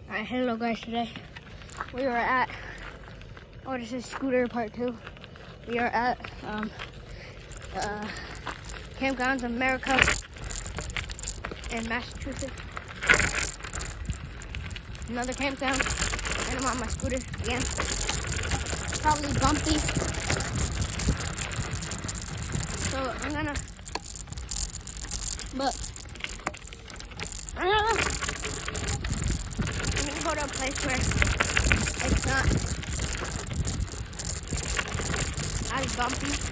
Alright, hello guys, today we are at, oh, this is scooter part 2. We are at Campgrounds America in Massachusetts. Another campground, and I'm on my scooter again. Probably bumpy. So I'm gonna, I don't know. I'm gonna go to a place where it's not as bumpy.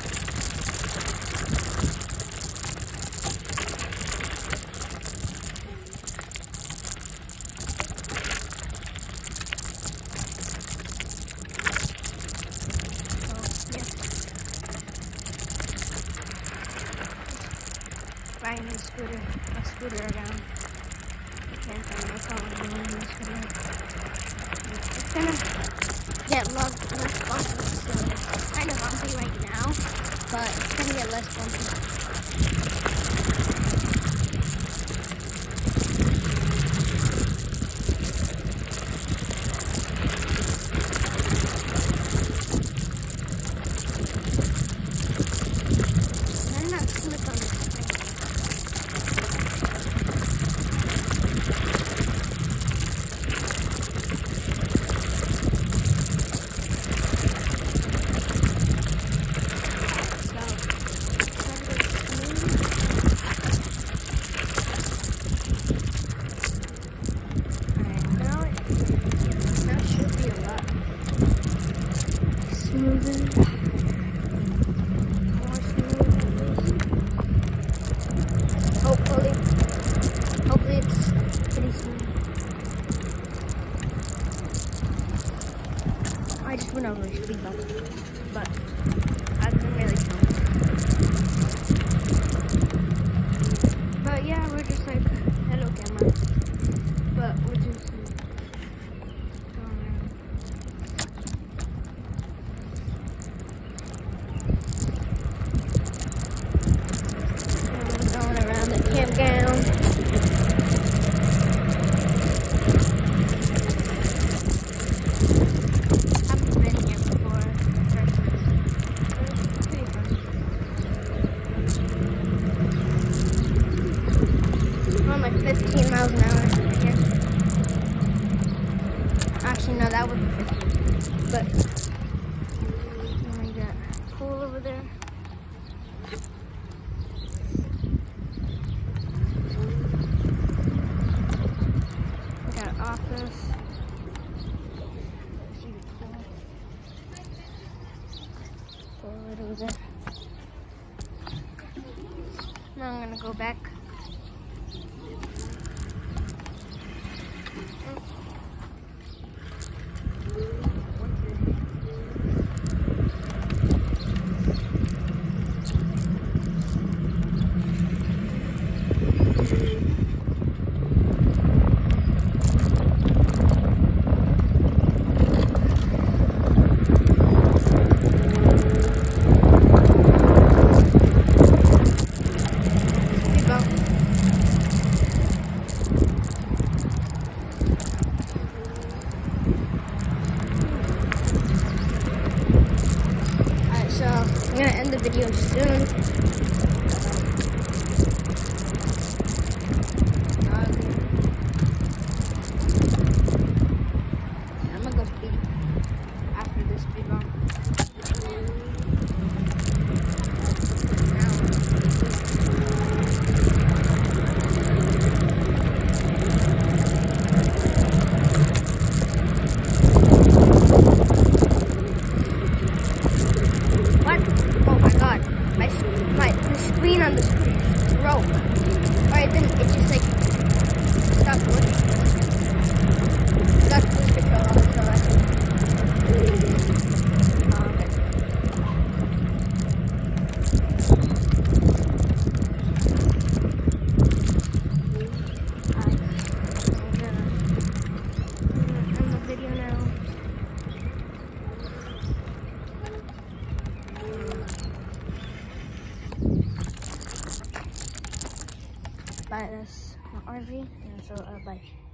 Riding my scooter around. I can't find my phone on my scooter. It's gonna get less bumpy, so it's kind of bumpy right now, but it's gonna get less bumpy. Hopefully it's pretty smooth. I just went over a speed bump, but I couldn't really tell. But yeah, we're just like, hello camera. But we're just going around. Going around the campground. Like 15 miles an hour here. Actually, no, that wasn't 15. But we got a pool over there. We got an office. See the pool. Pool right over there. Now I'm gonna go back. I'm gonna end the video soon. I'm gonna go speed after this speed bump. The screen on the screen broke. Or it didn't, it just like stopped working. Got cruise control on, so that's it. I'm gonna end the video now. Bye, that's my RV, and so bye.